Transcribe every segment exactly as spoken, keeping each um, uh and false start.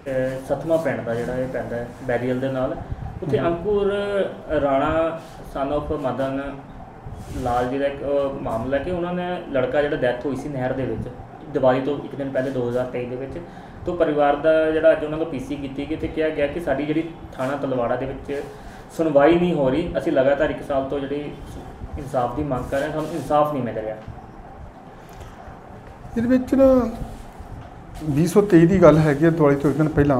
ਸੱਤਵਾਂ ਪਿੰਡ ਦਾ ਜਿਹੜਾ ਇਹ ਪੈਂਦਾ ਹੈ ਬੈਰੀਅਲ ਦੇ ਨਾਲ, ਉੱਥੇ ਅੰਕੁਰ ਰਾਣਾ ਸਨ ਆਫ ਮਦਨ ਲਾਲ ਜੀ ਦਾ ਇੱਕ ਮਾਮਲਾ ਕਿ ਉਹਨਾਂ ਨੇ ਲੜਕਾ ਜਿਹੜਾ ਡੈਥ ਹੋਈ ਸੀ ਨਹਿਰ ਦੇ ਵਿੱਚ ਦੀਵਾਲੀ ਤੋਂ ਇੱਕ ਦਿਨ ਪਹਿਲੇ ਦੋ ਹਜ਼ਾਰ ਤੇਈ ਦੇ ਵਿੱਚ। ਤੋਂ ਪਰਿਵਾਰ ਦਾ ਜਿਹੜਾ ਅੱਜ ਉਹਨਾਂ ਨੂੰ ਪੀ ਸੀ ਕੀਤੀ ਗਈ ਅਤੇ ਕਿਹਾ ਗਿਆ ਕਿ ਸਾਡੀ ਜਿਹੜੀ ਥਾਣਾ ਤਲਵਾੜਾ ਦੇ ਵਿੱਚ ਸੁਣਵਾਈ ਨਹੀਂ ਹੋ ਰਹੀ, ਅਸੀਂ ਲਗਾਤਾਰ ਇੱਕ ਸਾਲ ਤੋਂ ਜਿਹੜੀ ਇਨਸਾਫ ਦੀ ਮੰਗ ਕਰ ਰਹੇ, ਸਾਨੂੰ ਇਨਸਾਫ ਨਹੀਂ ਮਿਲ ਰਿਹਾ। ਇਹਦੇ ਵਿੱਚ ਨਾ ਵੀਹ ਸੌ ਤੇਈ ਦੀ ਗੱਲ ਹੈਗੀ ਹੈ, ਦਿਵਾਲੀ ਤੋਂ ਇੱਕ ਦਿਨ ਪਹਿਲਾਂ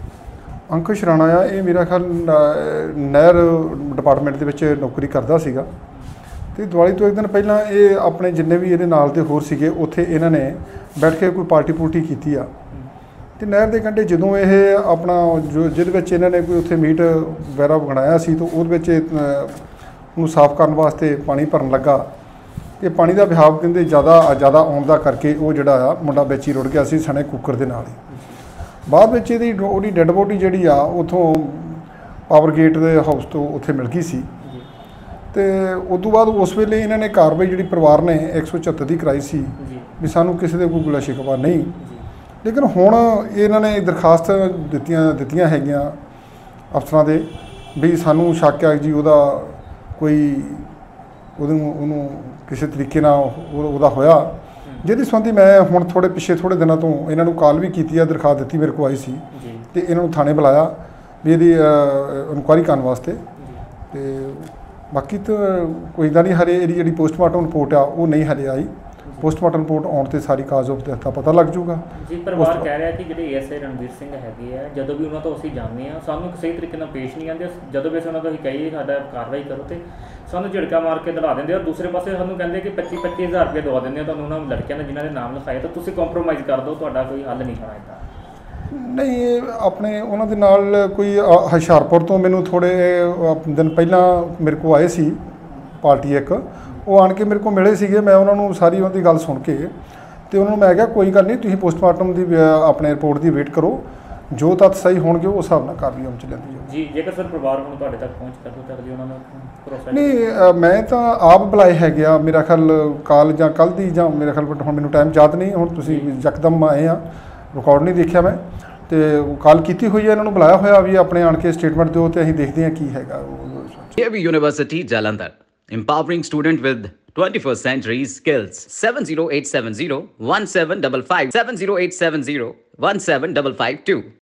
ਅੰਕੁਸ਼ ਰਾਣਾ ਆ, ਇਹ ਮੇਰਾ ਖਿਆਲ ਨਹਿਰ ਡਿਪਾਰਟਮੈਂਟ ਦੇ ਵਿੱਚ ਨੌਕਰੀ ਕਰਦਾ ਸੀਗਾ ਅਤੇ ਦਿਵਾਲੀ ਤੋਂ ਇੱਕ ਦਿਨ ਪਹਿਲਾਂ ਇਹ ਆਪਣੇ ਜਿੰਨੇ ਵੀ ਇਹਦੇ ਨਾਲ ਦੇ ਹੋਰ ਸੀਗੇ ਉੱਥੇ ਇਹਨਾਂ ਨੇ ਬੈਠ ਕੇ ਕੋਈ ਪਾਰਟੀ ਪੂਰਟੀ ਕੀਤੀ ਆ ਅਤੇ ਨਹਿਰ ਦੇ ਕੰਢੇ ਜਦੋਂ ਇਹ ਆਪਣਾ ਜੋ ਜਿਹਦੇ ਵਿੱਚ ਇਹਨਾਂ ਨੇ ਕੋਈ ਉੱਥੇ ਮੀਟ ਵਗੈਰਾ ਬਣਾਇਆ ਸੀ ਤਾਂ ਉਹਦੇ ਵਿੱਚ ਉਹਨੂੰ ਸਾਫ਼ ਕਰਨ ਵਾਸਤੇ ਪਾਣੀ ਭਰਨ ਲੱਗਾ ਅਤੇ ਪਾਣੀ ਦਾ ਵਹਾਅ ਕਹਿੰਦੇ ਜ਼ਿਆਦਾ ਜ਼ਿਆਦਾ ਆਉਣ ਦਾ ਕਰਕੇ ਉਹ ਜਿਹੜਾ ਆ ਮੁੰਡਾ ਵਿੱਚ ਹੀ ਰੁੜ ਗਿਆ ਸੀ ਸਣੇ ਕੁੱਕਰ ਦੇ ਨਾਲ ਹੀ। ਬਾਅਦ ਵਿੱਚ ਇਹਦੀ ਉਹਦੀ ਡੈੱਡ ਬੋਡੀ ਜਿਹੜੀ ਆ ਉੱਥੋਂ ਪਾਵਰ ਗੇਟ ਦੇ ਹਾਊਸ ਤੋਂ ਉੱਥੇ ਮਿਲ ਗਈ ਸੀ ਅਤੇ ਉਸ ਤੋਂ ਬਾਅਦ ਉਸ ਵੇਲੇ ਇਹਨਾਂ ਨੇ ਕਾਰਵਾਈ ਜਿਹੜੀ ਪਰਿਵਾਰ ਨੇ ਇੱਕ ਸੌ ਚੁਹੱਤਰ ਦੀ ਕਰਾਈ ਸੀ ਵੀ ਸਾਨੂੰ ਕਿਸੇ ਦੇ ਕੋਈ ਗਿਲਾ ਸ਼ਿਕਵਾ ਨਹੀਂ, ਲੇਕਿਨ ਹੁਣ ਇਹਨਾਂ ਨੇ ਦਰਖਾਸਤ ਦਿੱਤੀਆਂ ਦਿੱਤੀਆਂ ਹੈਗੀਆਂ ਅਫਸਰਾਂ ਦੇ ਵੀ ਸਾਨੂੰ ਸ਼ੱਕ ਹੈ ਜੀ ਉਹਦਾ ਕੋਈ ਉਹਨੂੰ ਉਹਨੂੰ ਕਿਸੇ ਤਰੀਕੇ ਨਾਲ ਉਹਦਾ ਹੋਇਆ, ਜਿਹਦੇ ਸੰਬੰਧੀ ਮੈਂ ਹੁਣ ਥੋੜ੍ਹੇ ਪਿੱਛੇ ਥੋੜ੍ਹੇ ਦਿਨਾਂ ਤੋਂ ਇਹਨਾਂ ਨੂੰ ਕਾਲ ਵੀ ਕੀਤੀ ਆ, ਦਰਖਾਸਤ ਦਿੱਤੀ ਮੇਰੇ ਕੋਲ ਆਈ ਸੀ ਅਤੇ ਇਹਨਾਂ ਨੂੰ ਥਾਣੇ ਬੁਲਾਇਆ ਵੀ ਇਹਦੀ ਇਨਕੁਆਇਰੀ ਕਰਨ ਵਾਸਤੇ। ਅਤੇ ਬਾਕੀ ਤਾਂ ਕੋਈ ਇੱਦਾਂ ਨਹੀਂ, ਹਰੇ ਇਹਦੀ ਜਿਹੜੀ ਪੋਸਟਮਾਰਟਮ ਰਿਪੋਰਟ ਆ ਉਹ ਨਹੀਂ ਹਲੇ ਆਈ, ਪੋਸਟਮਾਰਟਮ ਰਿਪੋਰਟ ਆਉਣ 'ਤੇ ਸਾਰੀ ਕਾਜ਼ ਆਫ ਡੈਥ ਦਾ ਪਤਾ ਲੱਗ ਜਾਊਗਾ ਜੀ। ਪਰਿਵਾਰ ਕਹਿ ਰਿਹਾ ਕਿ ਜਿਹੜੇ ਐਸ ਆਈ ਰਣਵੀਰ ਸਿੰਘ ਹੈਗੇ ਆ, ਜਦੋਂ ਵੀ ਉਹਨਾਂ ਤੋਂ ਅਸੀਂ ਜਾਂਦੇ ਹਾਂ ਸਾਨੂੰ ਸਹੀ ਤਰੀਕੇ ਨਾਲ ਪੇਸ਼ ਨਹੀਂ ਆਉਂਦੇ, ਜਦੋਂ ਵੀ ਅਸੀਂ ਉਹਨਾਂ ਤੋਂ ਅਸੀਂ ਕਹੀਏ ਸਾਡਾ ਕਾਰਵਾਈ ਕਰੋ ਅਤੇ ਸਾਨੂੰ ਝਿੜਕਾ ਮਾਰ ਕੇ ਦੜਾ ਦਿੰਦੇ, ਔਰ ਦੂਸਰੇ ਪਾਸੇ ਸਾਨੂੰ ਕਹਿੰਦੇ ਕਿ ਪੱਚੀ ਪੱਚੀ ਹਜ਼ਾਰ ਰੁਪਏ ਦਵਾ ਦਿੰਦੇ ਆ ਤੁਹਾਨੂੰ ਉਹਨਾਂ ਲੜਕਿਆਂ ਨੇ ਜਿਨ੍ਹਾਂ ਦੇ ਨਾਮ ਲਿਖਾਏ, ਤਾਂ ਤੁਸੀਂ ਕੰਪਰੋਮਾਈਜ਼ ਕਰ ਦਿਓ, ਤੁਹਾਡਾ ਕੋਈ ਹੱਲ ਨਹੀਂ ਹੋਣਾ ਇੱਦਾਂ। ਨਹੀਂ, ਇਹ ਆਪਣੇ ਉਹਨਾਂ ਦੇ ਨਾਲ ਕੋਈ ਹੁਸ਼ਿਆਰਪੁਰ ਤੋਂ ਮੈਨੂੰ ਥੋੜ੍ਹੇ ਦਿਨ ਪਹਿਲਾਂ ਮੇਰੇ ਕੋਲ ਆਏ ਸੀ ਪਾਰਟੀ ਇੱਕ, ਉਹ ਆਣ ਕੇ ਮੇਰੇ ਕੋਲ ਮਿਲੇ ਸੀਗੇ, ਮੈਂ ਉਹਨਾਂ ਨੂੰ ਸਾਰੀ ਉਹਨਾਂ ਦੀ ਗੱਲ ਸੁਣ ਕੇ ਅਤੇ ਉਹਨਾਂ ਨੂੰ ਮੈਂ ਕਿਹਾ ਕੋਈ ਗੱਲ ਨਹੀਂ, ਤੁਸੀਂ ਪੋਸਟਮਾਰਟਮ ਦੀ ਆਪਣੇ ਰਿਪੋਰਟ ਦੀ ਵੇਟ ਕਰੋ, ਜੋ ਤੱਥ ਸਹੀ ਹੋਣਗੇ ਉਸ ਹਿਸਾਬ ਨਾਲ ਕਾਰਵਾਈ ਹੋਣੀ ਚਾਹੀਦੀ ਹੈ ਜੀ। ਜੇਕਰ ਸਰ ਪਰਿਵਾਰ ਹੁਣ ਤੁਹਾਡੇ ਤੱਕ ਪਹੁੰਚ ਕਰ ਦੋ ਤਾਂ ਉਹਨਾਂ ਨੂੰ ਭਰੋਸਾ ਨਹੀਂ, ਮੈਂ ਤਾਂ ਆਪ ਬੁਲਾਏ ਹੈਗੇ ਆ, ਮੇਰਾ ਖਿਆਲ ਕਾਲ ਜਾਂ ਕੱਲ੍ਹ ਦੀ ਜਾਂ ਮੇਰਾ ਖਿਆਲ ਹੁਣ ਮੈਨੂੰ ਟਾਈਮ ਯਾਦ ਨਹੀਂ, ਹੁਣ ਤੁਸੀਂ ਯਕਦਮ ਆਏ ਆ, ਰਿਕਾਰਡ ਨਹੀਂ ਦੇਖਿਆ ਮੈਂ, ਅਤੇ ਕਾਲ ਕੀਤੀ ਹੋਈ ਹੈ, ਇਹਨਾਂ ਨੂੰ ਬੁਲਾਇਆ ਹੋਇਆ ਵੀ ਆਪਣੇ ਆਣ ਕੇ ਸਟੇਟਮੈਂਟ ਦਿਓ ਅਤੇ ਅਸੀਂ ਦੇਖਦੇ ਹਾਂ ਕੀ ਹੈਗਾ। A V University Jalandhar, empowering student with twenty-first century skills. seven zero eight seven zero one seven five five seven zero eight seven zero one seven five five two